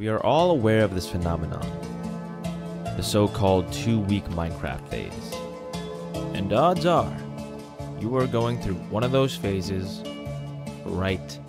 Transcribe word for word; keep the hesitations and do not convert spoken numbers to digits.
We are all aware of this phenomenon, the so-called two-week Minecraft phase. And odds are, you are going through one of those phases right